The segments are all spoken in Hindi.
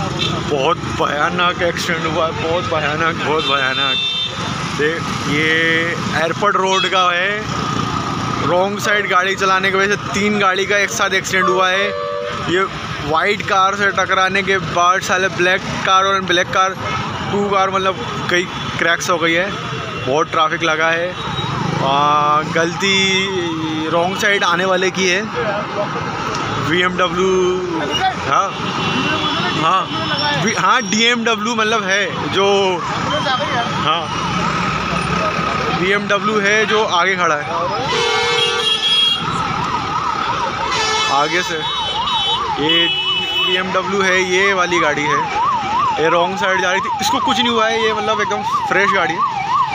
बहुत भयानक एक्सीडेंट हुआ है, बहुत भयानक, बहुत भयानक। देख ये एयरपोर्ट रोड का है। रॉन्ग साइड गाड़ी चलाने की वजह से 3 गाड़ी का एक साथ एक्सीडेंट हुआ है। ये वाइट कार से टकराने के बाद साले ब्लैक कार और ब्लैक कार 2 कार मतलब कई क्रैक्स हो गई है। बहुत ट्रैफिक लगा है। गलती रॉन्ग साइड आने वाले की है। BMW हाँ DMW मतलब है जो, हाँ BMW है जो आगे खड़ा है आगे से। ये BMW है, ये वाली गाड़ी है। ये रॉन्ग साइड जा रही थी, इसको कुछ नहीं हुआ है। ये मतलब एकदम फ्रेश गाड़ी है,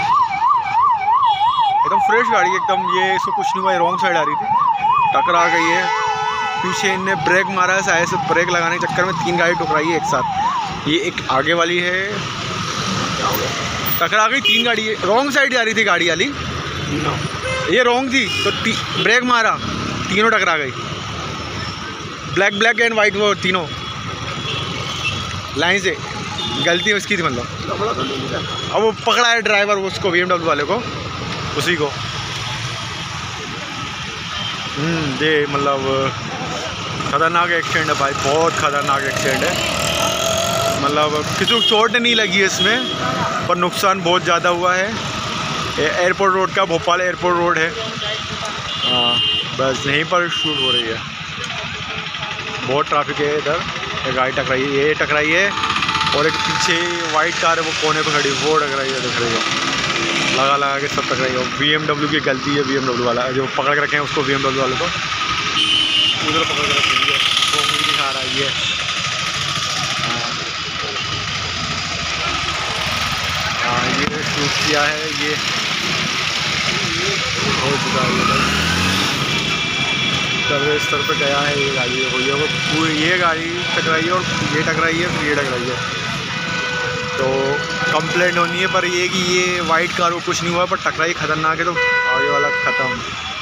एकदम फ्रेश गाड़ी एकदम। ये इसको कुछ नहीं हुआ है, रॉन्ग साइड आ रही थी, टकरा गई है। पीछे इनने ब्रेक मारा है, शायद से ब्रेक लगाने के चक्कर में 3 गाड़ी टकराई है एक साथ। ये एक आगे वाली है, टकरा गई 3 गाड़ी है। रॉन्ग साइड जा रही थी गाड़ी वाली, ये रॉन्ग थी तो ब्रेक मारा, तीनों टकरा गई। ब्लैक एंड वाइट वो तीनों लाइन से। गलती उसकी थी मतलब। अब वो पकड़ा है ड्राइवर उसको, BMW वाले को, उसी को। ये मतलब ख़तरनाक एक्सीडेंट है भाई, बहुत ख़तरनाक एक्सीडेंट है। मतलब किसी को चोट नहीं लगी है इसमें, पर नुकसान बहुत ज़्यादा हुआ है। ये एयरपोर्ट रोड का, भोपाल एयरपोर्ट रोड है। बस यहीं पर शूट हो रही है। बहुत ट्रैफिक है इधर। ये गाड़ी टकराई है, ये टकराई है, और एक पीछे वाइट कार है वो कोने पर खड़ी, वो टकराई है, दिख रही है। लगा के सब टकराई है। BMW की गलती है, BMW वाला जो पकड़ के रखे हैं उसको, BMW वाले को उधर पकड़ के रखेंगे, वो मुझे दिखा रहा है। ये ये शूट किया है, ये हो चुका है। सर्वे स्तर पर गया है ये गाड़ी, भैया को पूरी ये गाड़ी टकराई है, और ये टकराई है, फिर ये टकराई है। तो कंप्लेंट होनी है, पर ये कि ये वाइट कार को कुछ नहीं हुआ, पर टकराई खतरनाक है, तो आगे वाला ख़त्म।